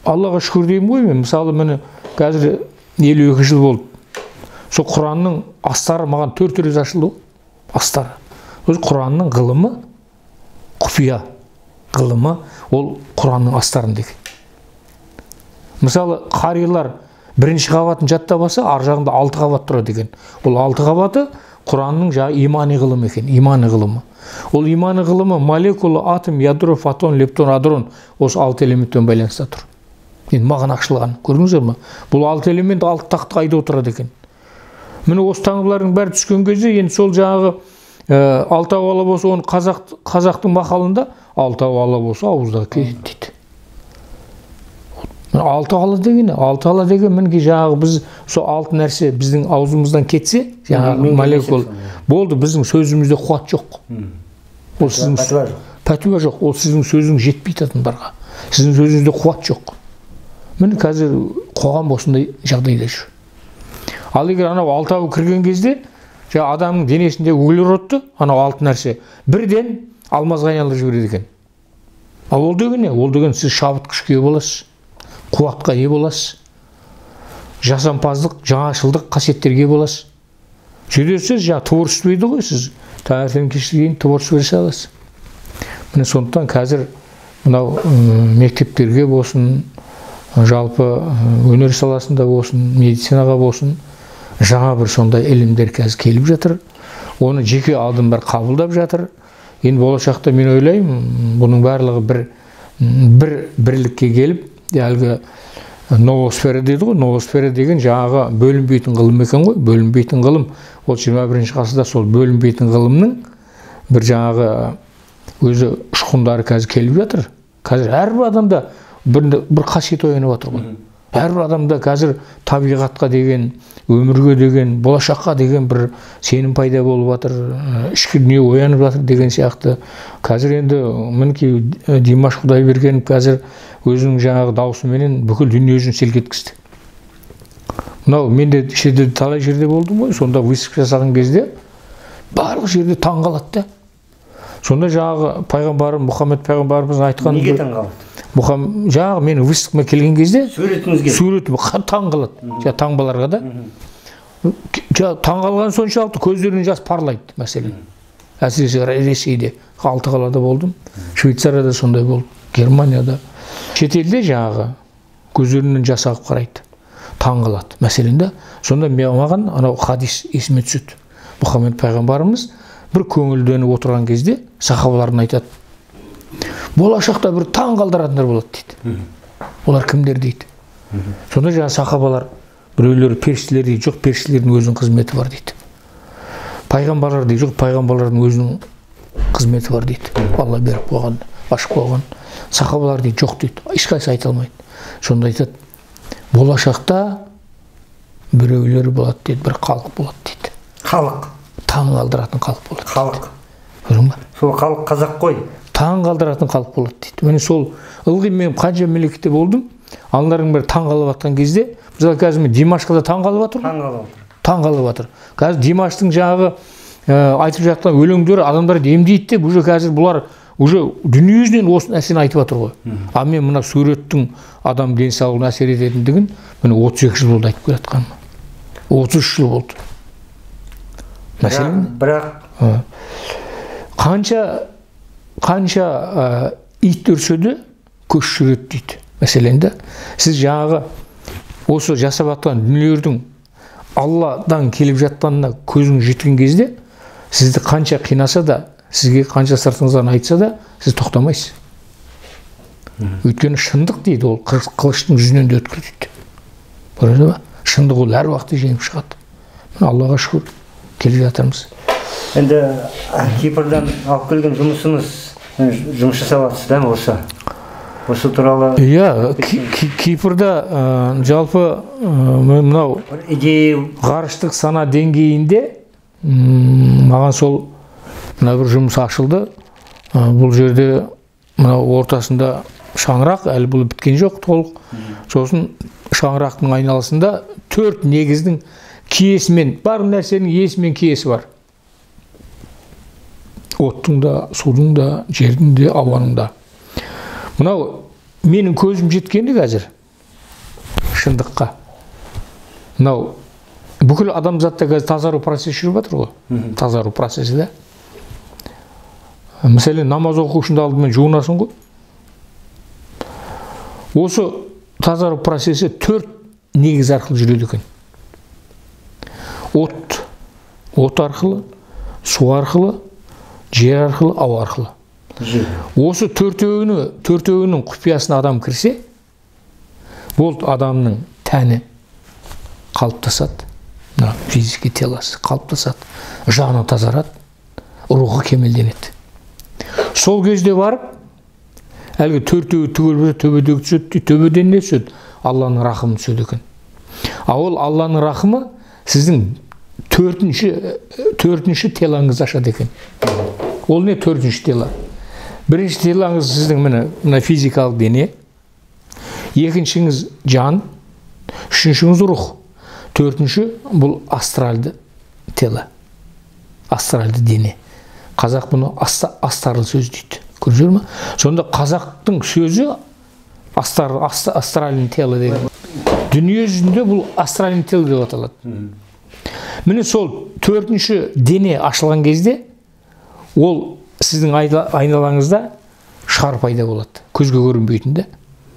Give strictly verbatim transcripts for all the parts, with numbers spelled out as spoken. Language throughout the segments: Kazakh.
Аллаға шүкір деймін ғой мен. Мысалы мені қазір елу екі жыл болды. Сол Құранның астары маған төрт рет ашылды. Астары. Өз Құранның ғылымы, құпия ғылымы, ол Құранның астарында екен. Мысалы қарилар бірінші қабатын жаттап алса, ар жағында алты қабат тұрады екен. Ол алты қабаты Құранның жағы имани ғылымы екен, имани ғылымы. Ол имани ғылымы молекула, атом, ядро, фотон, лептон, адрон осы алты элементпен байланыста тұр. Енді маған ашылған, көрдіңіздер ме? Бұл алты элемент алты тақты қайда отырады екен. Міне осы таңбалардың бәрі түскен кезде, енді сол жаңағы алтау ала болса, оны қазақтың мақалында алтау ала болса ауыздағы кетеді дейді. Алты ала деген, алты ала деген мінге жаңағы біз сол алты нәрсе біздің аузымыздан кетсе, жаңағы молекул болды, біздің сөзімізде қуат жоқ. Ол сіздің пәтуа жоқ, ол сіздің сөзіңіз жетпей тұратындарға. Сіздің сөзіңізде қуат жоқ. Міне қазір қоғам осындай жағдайда жүр. Ал егер анау алтауы кірген кезде, жаңа адамның денесінде углеродты, анау алты нәрсе бірден алмазға айналдырып жібереді екен. Ал ол деген не? Ол деген сіз шабыт күшке боласыз. Қуатқа ие боласыз. Жасампаздық, жаңашылдық қасиеттерге боласыз. Жүресіз, жаңа творчество дейді ғой, сіз таңертең кешке дейін творчество жасай аласыз. Міне сондықтан қазір мынау мектептерге болсын, жалпы өнер саласында болсын, медицинаға болсын, жаңа бір сондай ілімдер қазір келіп жатыр. Оны жеке алдын бір қабылдап жатыр. Енді болашақта мен ойлаймын, бұның барлығы бір бір бірлікке келіп, әлгі ноосфера дейді ғой, ноосфера деген жаңағы бөлінбейтін ғылым екен ғой, бөлінбейтін ғылым. Ол жиырма бірінші ғасырда сол бөлінбейтін ғылымның бір жаңағы өзі ұшқындары қазір келіп жатыр. Қазір әрбір адамда бір, бір қасиет оянып жатыр ғой. Әрбір адамда қазір табиғатқа деген, өмірге деген, болашаққа деген бір сенім пайда болып жатыр, ішкі дүние оянып жатыр деген сияқты. Қазір енді мінекей Димаш Құдайбергенов қазір өзінің жаңағы даусыменен бүкіл дүние жүзін селкеткізді. Мынау мен де шетелде талай жерде болдым ғой, сонда выставка жасаған кезде барлық жерде таң қалады да. Сонда жаңағы пайғамбарым Мұхаммед пайғамбарымыздың айтқан неге таң қалады? Мұхаммед жаңағы менің выставкама келген кезде суретіңізге суретім таң қалады. Жаңа таңбаларға да. Таң қалған соншалықты көздерінен жас парлайды мәселен. Әсіресе Ресейде, алты қалада болдым. Швейцарияда сондай болды, Германияда. Шетелде жаңағы көздерінен жас ағып қарайды. Таң қалады мәселен да. Сонда маған анау хадис есіме түседі. Мұхаммед пайғамбарымыз бір көңілденіп отырған кезде сахабаларына айтады: болашақта бір таң қалдыратындар болады дейді. Олар кімдер дейді. Сонда жаңа сахабалар біреулері періштелер дейді, жоқ, періштелердің өзінің қызметі бар дейді. Пайғамбарлар дейді, жоқ, пайғамбарлардың өзінің қызметі бар дейді. Алла беріп қойған, ашып қойған. Сахабалар дейді, жоқ дейді, ешқайсысы айта алмайды. Сонда айтады: болашақта біреулер болады дейді, бір халық болады дейді. Халық. Таң қалдыратын халық болады. Халық. Көрдің ба? Сол халық қазақ қой. Таң қалдыратын халық болады дейді. Міне сол ылғи мен қанша мемлекетте болдым, аналардың бәрі таң қалып жатқан кезде, мысалы қазір мен Димашқа да таң қалып жатыр. Таң қалып жатыр. Таң қалып жатыр. Қазір Димаштың жаңағы айтып жатқан өлеңдері адамдарды емдейді деп, уже қазір бұлар уже дүние жүзінен осы нәрсені айтып жатыр ғой. А мен мына суреттің адам денсаулығына әсер ететіндігін міне отыз екі жыл болды айтып келе жатқаным. отыз үш жыл болды. Мәселен, бірақ қанша қанша ит үрсе де көш жүреді дейді. Мәселен де сіз жаңағы осы жасап жатқан дүниелердің Алладан келіп жатқанына көзіңіз жеткен кезде, сізді қанша қинаса да, сізге қанша сыртыңыздан айтса да, сіз тоқтамайсыз. Өйткені шындық дейді, ол қылыштың жүзінен де өткір дейді. Көреді ма? Шындық ол әр уақытта жеңіп шығады. Аллаға шүкір келе жатырмыз. Енді Кипрдан алып келген жұмысыңыз, жұмыс жасап жатсыз да осы? Осы туралы? Иә, Кипрда жалпы мынау ғарыштық сана деңгейінде маған сол мына бір жұмыс ашылды. Бұл жерде мынау ортасында шаңырақ, әлі бұл біткен жоқ толық. Сосын шаңырақтың айналасында төрт негіздің киесімен, бар нәрсенің иесі мен киесі бар. Оттың да, судың да, жердің де, ауаның да. Мынау менің көзім жеткенде қазір шындыққа. Мынау бүкіл адамзатта қазір тазару процесі жүріп жатыр ғой. Тазару процесі да. Мәселен, намаз оқу үшін алдымен жуынасың ғой. Осы тазару процесі төрт негіз арқылы жүреді екен. От, от арқылы, су арқылы, жер арқылы, ауа арқылы. Осы төртеуінің, төртеуінің құпиясына адам кірсе, бұл адамның тәні қалыптасады, физики теласы қалыптасады, жаны тазарады, рухы кемелденеді. Сол кезде барып, әлгі төртеуі түгел төбедегі түседі, төбеден не түседі? Алланың рахымы түседі екен. А ол Алланың рахымы сіздің төртінші, төртінші телаңыз ашады екен. Ол не төртінші тела? Бірінші телаңыз сіздің мына физикалық дене, екіншіңіз жан, үшіншіңіз рух, төртінші бұл астральды тела, астральды дене. Қазақ бұны астарлы сөз дейді. Көрдіңіздер ме? Сонда қазақтың сөзі астральный тело деген. Дүние жүзінде бұл астральный тело деп аталады. Міне сол төртінші дене ашылған кезде ол сіздің айналаңызда шар пайда болады, көзге көрінбейтінде.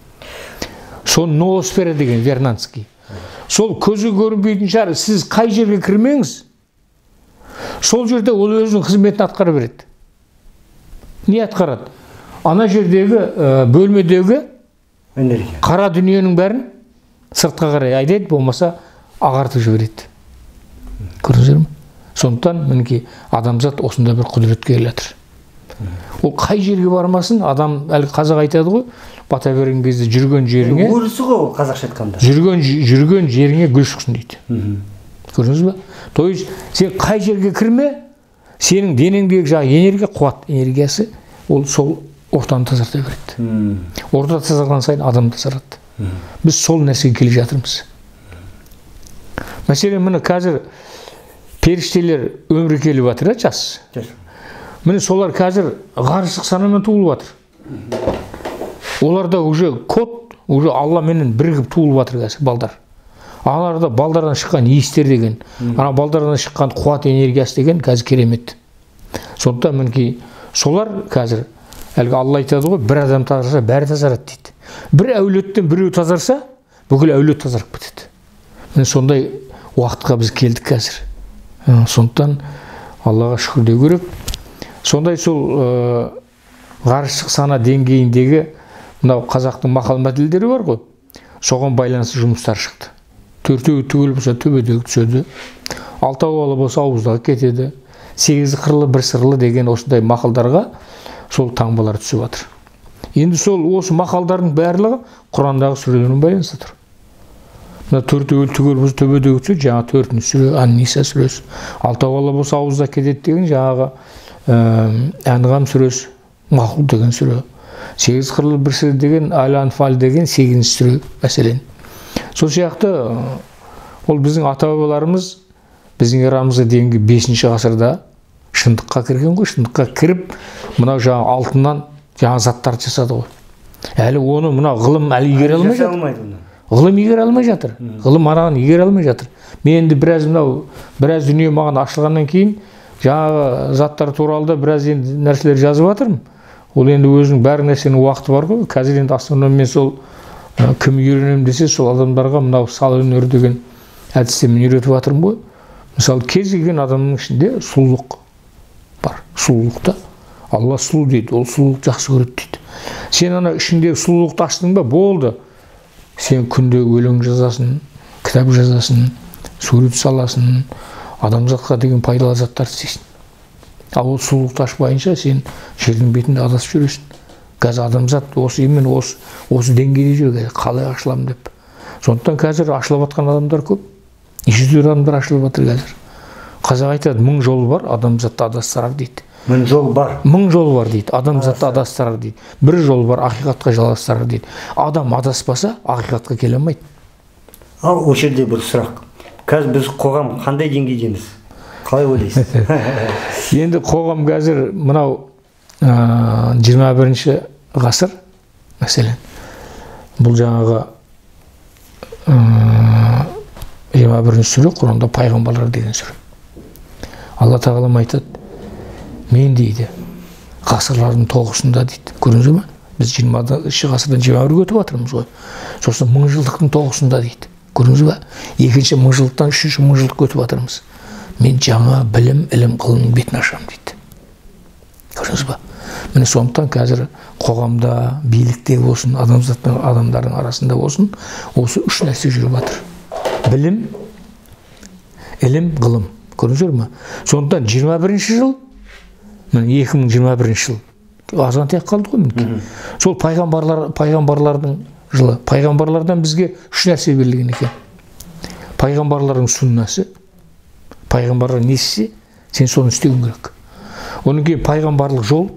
Сол ноосфера деген Вернадский. Сол көзге көрінбейтін шар, сіз қай жерге кірмеңіз, сол жерде ол өзінің қызметін атқара береді. Не атқарады? Ана жердегі бөлмедегі қара дүниенің бәрін сыртқа қарай айдайды, болмаса ағартып жібереді. Көрдіңіздер ме? Сондықтан мінекей адамзат осында бір құдіретке келе жатыр. Ол қай жерге бармасын, адам әлі қазақ айтады ғой, бата берген кезде жүрген жеріңе, өрісі ғой қазақша айтқанда. Жүрген жүрген жеріңе гүл шықсын дейді. Көрдіңіз бе? То есть сен қай жерге кірме, сенің денеңдегі жаңағы энергия, қуат энергиясы ол сол ортаны тазарта береді. Орта тазарған сайын адам тазарады. Біз сол нәрсеге келе жатырмыз. Мәселен, міне қазір періштелер өмірге келіп жатыр, жас. Міне солар қазір ғарыштық санамен туылып жатыр. Оларда уже код, уже Алламенен бірігіп туылып жатыр қазір балдар. Аларда балдардан шыққан иістер деген, ана балдардан шыққан қуат энергиясы деген қазір керемет. Сондықтан мінекей солар қазір әлгі Алла айтады ғой, бір адам тазарса, бәрі тазарады дейді. Бір әулеттен біреу тазарса, бүкіл әулет тазарып кетеді. Міне сондай уақытқа біз келдік қазір. Сондықтан Аллаға шүкір деу керек. Сондай сол ғарыштық сана деңгейіндегі мынау қазақтың мақал-мәтелдері бар ғой, соған байланысты жұмыстар шықты. Төртеуі түгел болса төбедегі түседі, алтау ала болса ауыздағы кетеді, сегізі қырлы бір сырлы деген осындай мақалдарға сол таңбалар түсіп жатыр. Енді сол осы мақалдардың барлығы Құрандағы сүрелермен байланысты тұр. Мына төртеуі түгел болса төбедегі түседі, жаңа төртінші сүре, Ан-Ниса сүресі, алтау ала болса ауызда кетеді деген жаңағы Әнғам сүресі, мақұл деген сүре, сегіз қырлы бір сыр деген Әл-Анфал деген сегізінші сүре мәселен. Сол сияқты ол біздің ата-бабаларымыз біздің эрамызға дейінгі бесінші ғасырда шындыққа кірген ғой, шындыққа кіріп, мынау жаңа алтыннан жаңа заттар жасады ғой. Әлі оны мынау ғылым әлі игере алмай жатыр. Ғылым игере алмай жатыр. Ғылым анаған игере алмай жатыр. Мен енді біраз мынау біраз дүние маған ашылғаннан кейін жаңағы заттар туралы да біраз енді нәрселер жазып жатырмын. Ол енді өзінің бәр нәрсенің уақыты бар ғой. Қазір енді астрономмен сол кім үйренемін десе, сол адамдарға мынау сал өнері деген әдістемен үйретіп жатырмын ғой. Мысалы, кез келген адамның ішінде сұлулық бар. Сұлулықта Алла сұлу дейді, ол сұлулық жақсы көреді дейді. Сен ана ішіндегі сұлулықты аштың ба, болды. Сен күнде өлең жазасын, кітап жазасын, сурет саласын, адамзатқа деген пайдалы заттар істейсің. Ал ол сұлулықты ашпайынша сен жердің бетінде адасып жүресің. Қазір адамзат осы емен осы, осы деңгейде жүр, қалай ашыламын деп. Сондықтан қазір ашылып жатқан адамдар көп. Жүздер адамдар ашылып жатыр қазір. Қазақ айтады, мың жол бар, адамзатты адастырар дейді. Мың жол бар. Мың жол бар дейді, адамзатты адастырар дейді. Бір жол бар, ақиқатқа жалғастырар дейді. Адам адаспаса, ақиқатқа келе алмайды. Ал осы жерде бір сұрақ. Қазір біз қоғам қандай деңгейдеміз? Қалай ойлайсыз? Енді қоғам қазір мынау жиырма бірінші ғасыр, мәселен, бұл жаңағы жиырма бірінші сүре Құранда пайғамбарлар деген сүре. Алла тағалам айтады, мен дейді ғасырлардың тоғысында дейді. Көрдіңіз ме? Біз жиырмасыншы ғасырдан жиырма бірге өтіп жатырмыз ғой. Сосын мыңжылдықтың тоғысында дейді. Көрдіңіз бе? Екінші мыңжылдықтан үшінші мыңжылдыққа өтіп жатырмыз. Мен жаңа білім, ілім, ғылымның бетін ашамын дейді. Көрдіңіз бе? Міне сондықтан қазір қоғамда, билікте болсын, адамзаттың адамдардың арасында болсын, осы үш нәрсе жүріп жатыр. Білім, ілім, ғылым. Көрдіңіздер ме? Сондықтан жиырма бірінші жыл, міне екі мың жиырма бірінші жыл, азан тек қалды ғой мүмкін. Сол пайғамбарлар, пайғамбарлардың жылы. Пайғамбарлардан бізге үш нәрсе берілген екен. Пайғамбарлардың сүннасы, пайғамбарлар не істесе, сен соны істеуің керек. Оның кейін пайғамбарлық жол,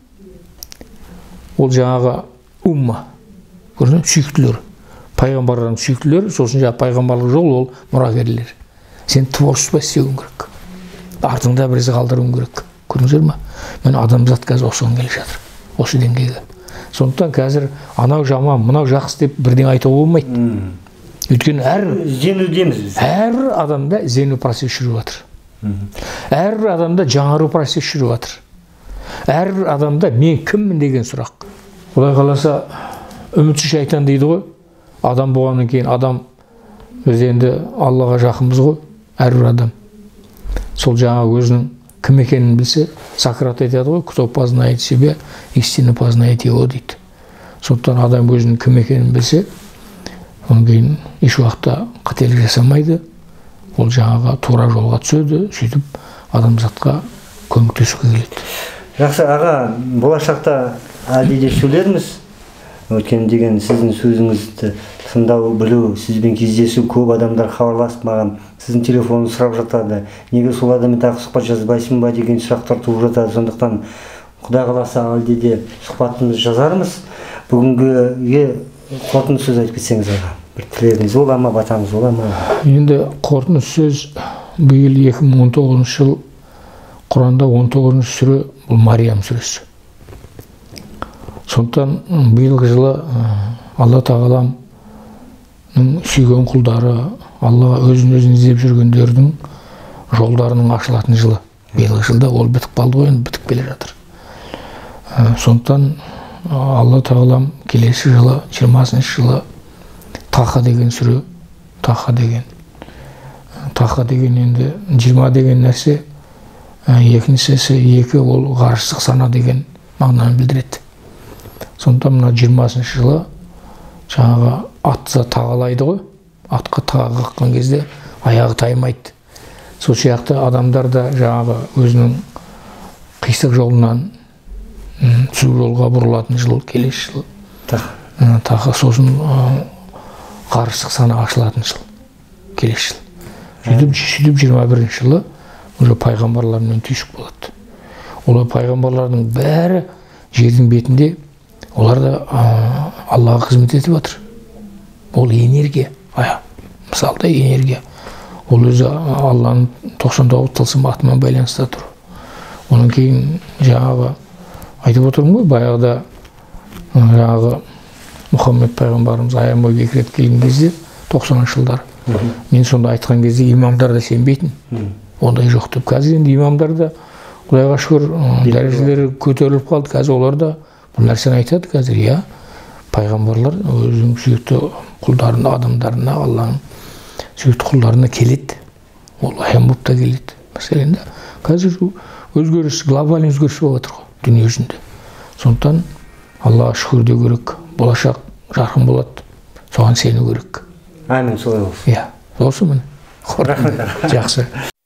ол жаңағы умма, көрдіңіз, сүйіктілер. Пайғамбарлардың сүйіктілері, сосын жаңағы пайғамбарлық жол, ол мұрагерлер. Сен творчество істеуің керек. Артыңда бір із қалдыруың керек. Көрдіңіздер ме? Мен адамзат қазір осыған келе жатыр. Осы деңгейге. Сондықтан қазір анау жаман, мынау жақсы деп бірден айтуға болмайды. Өйткені әр іздену дейміз біз. Әр адамда іздену процесі жүріп жатыр. Әр адамда жаңару процесі жүріп жатыр. Әр адамда мен кіммін деген сұрақ. Құдай қаласа үмітсіз шайтан дейді ғой. Адам болғаннан кейін адам біз енді Аллаға жақынбыз ғой. Әрбір адам. Сол жаңа өзінің кім екенін білсе, Сократ айтады ғой, кто познает себя, истинно познает его дейді. Сондықтан адам өзінің кім екенін білсе, онан кейін еш уақытта қателік жасамайды. Ол жаңаға тура жолға түседі, сөйтіп адамзатқа көмектесуге келеді. Жақсы аға, болашақта әлде сөйлерміз. Өткен деген сіздің сөзіңізді тыңдау, білу, сізбен кездесу, көп адамдар хабарласып маған сіздің телефоныңызды сұрап жатады. Неге сол адаммен тағы сұхбат жазбайсың ба деген сұрақтар туып жатады. Сондықтан Құдай қаласа әлде де сұхбатымызды жазармыз. Бүгінгі қорытынды сөз айтып кетсеңіз аға. Бір тілегіңіз бола ма, батаңыз бола ма? Енді қорытынды сөз биыл екі мың он тоғызыншы жыл Құранда он тоғызыншы сүре бұл Мариям сүресі. Сондықтан биылғы жылы Алла тағаламның сүйген құлдары, Алла өзін өзін іздеп жүргендердің жолдарының ашылатын жылы. Биылғы жылда ол бітіп қалды ғой, бітіп келе жатыр. Сондықтан Алла тағалам келесі жылы, жиырмасыншы жылы Таха деген сүре, Таха деген. Таха деген енді жиырма деген нәрсе, екіншісі екі ол ғарыштық сана деген мағынаны білдіреді. Сондықтан мына жиырмасыншы жылы жаңағы атты тағалайды ғой. Атқа тағы қаққан кезде аяғы таймайды. Сол сияқты адамдар да жаңағы өзінің қисық жолынан түзу жолға бұрылатын жыл келесі жыл. Таха сосын ғарыштық сана ашылатын жыл келесі жыл. Сөйтіп сөйтіп жиырма бірінші жылы уже пайғамбарлармен түйсік болады. Олар пайғамбарлардың бәрі жердің бетінде, олар да Аллаға қызмет етіп жатыр. Ол энергия, мысалда энергия. Ол өзі Алланың тоқсан тоғыз тылсым атымен байланыста тұр. Оның кейін жаңағы айтып отырмын ғой, баяғыда жаңағы Мұхаммед пайғамбарымыз аямай екі рет келген кезде тоқсаныншы жылдар. Мен сонда айтқан кезде имамдар да сенбейтін. Ондай жоқ деп. Қазір енді имамдар да Құдайға шүкір дәрежелері көтеріліп қалды. Қазір олар да бұл нәрсені айтады. Қазір иә, пайғамбарлар өзінің сүйікті құлдарына, адамдарына, Алланың сүйікті құлдарына келеді. Ол аян болып та келеді. Мәселен де қазір өзгеріс, глобальный өзгеріс болып жатыр ғой дүние жүзінде. Сондықтан Аллаға шүкір деу керек. Болашақ жарқын болады. Соған сену керек. Амин, солай болсын. Иә, осы міне. Жақсы.